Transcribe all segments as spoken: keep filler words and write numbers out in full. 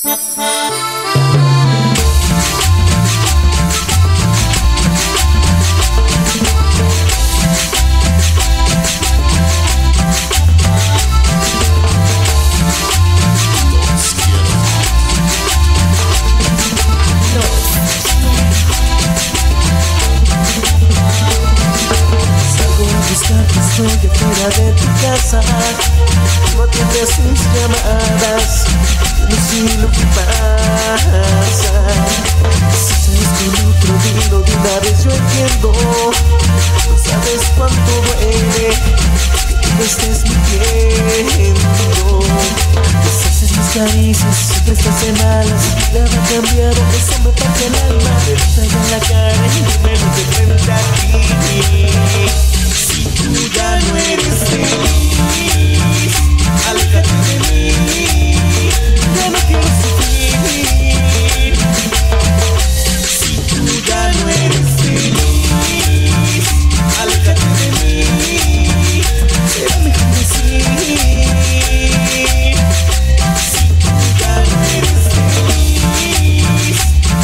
Estoy afuera de tu casa, no atiendes mis llamadas, yo no sé lo que pasa. Si sales con otro, dilo de una vez, yo entiendo. No sabes cuánto duele que tú me estés mintiendo. Deshaces mis caricias, siempre estás en alas. Nada ha cambiado, eso me parte el alma. Me estalla en la cara y dímelo de frente a ti. Si tú ya no eres feliz, aléjate de mí, ya no quiero sufrir. Si tú ya no eres feliz, aléjate de mí, será mejor así. Si tú ya no eres feliz,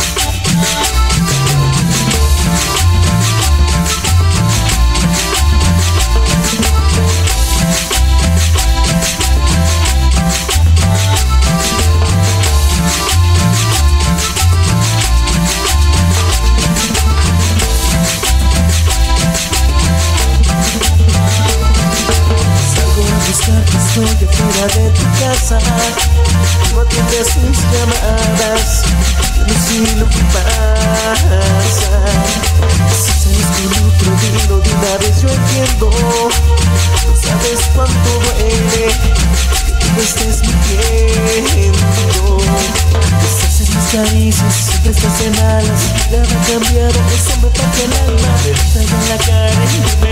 estoy afuera de tu casa, no atiendes mis llamadas, yo no sé lo que pasa. Si sales con otro, dilo de una vez, yo entiendo. No sabes cuánto duele que tú me estés mintiendo. Deshaces mis caricias, siempre estás en alas. Nada ha cambiado, eso me parte el alma. Me estalla en la cara y me